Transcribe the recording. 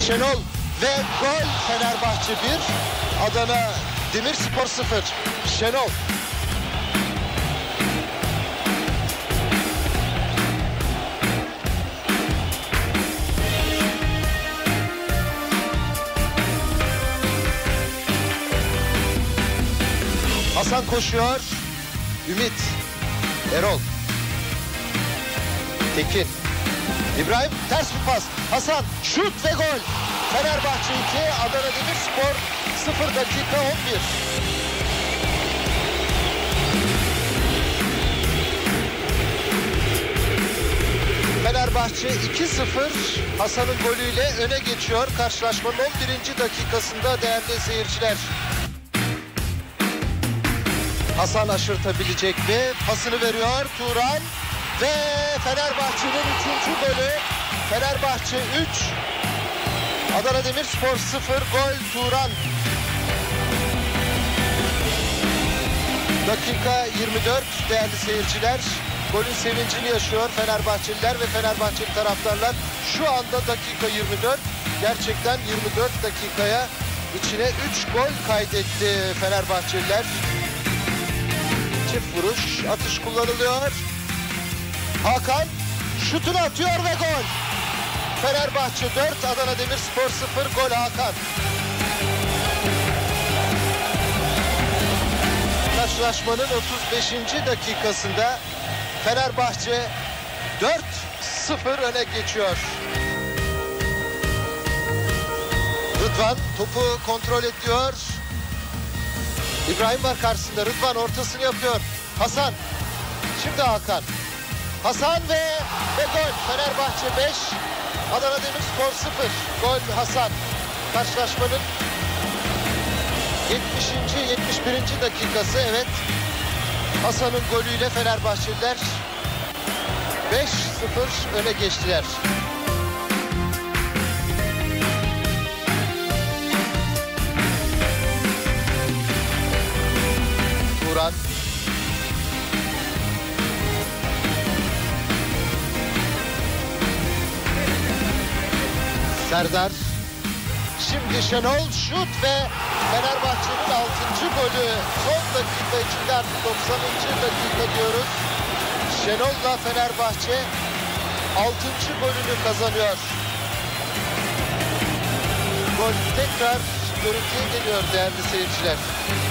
Şenol ve gol. Fenerbahçe 1, Adana Demirspor 0. Şenol. Hasan koşuyor. Ümit. Erol. Tekin. İbrahim ters bir pas. Hasan şut ve gol. Fenerbahçe 2, Adana Demirspor 0 dakika 11. Fenerbahçe 2-0 Hasan'ın golüyle öne geçiyor. Karşılaşmanın 11. dakikasında değerli seyirciler. Hasan aşırtabilecek mi? Pasını veriyor Turan ve Fenerbahçe'nin 3. golü. Fenerbahçe 3, Adana Demirspor 0, gol Turan. Dakika 24 değerli seyirciler. Golün sevincini yaşıyor Fenerbahçeliler ve Fenerbahçeli taraftarlar. Şu anda dakika 24. Gerçekten 24 dakikaya içine 3 gol kaydetti Fenerbahçeliler. Çift vuruş, atış kullanılıyor. Hakan şutunu atıyor ve gol. Fenerbahçe 4, Adana Demirspor 0, gol Hakan. Karşılaşmanın 35. dakikasında Fenerbahçe 4-0 öne geçiyor. Rıdvan topu kontrol ediyor. İbrahim var karşısında. Rıdvan ortasını yapıyor. Hasan. Şimdi Hakan. Hasan ve gol. Fenerbahçe 5, Adana Demirspor 0. Gol Hasan. Karşılaşmanın 70. 71. dakikası. Evet. Hasan'ın golüyle Fenerbahçeliler 5-0 öne geçtiler. Turan. Serdar. Şimdi Şenol şut ve Fenerbahçe'nin 6. golü. Son dakika içinde artık 90. dakika diyoruz. Şenol'la Fenerbahçe 6. golünü kazanıyor. Gol tekrar görüntüye geliyor değerli seyirciler.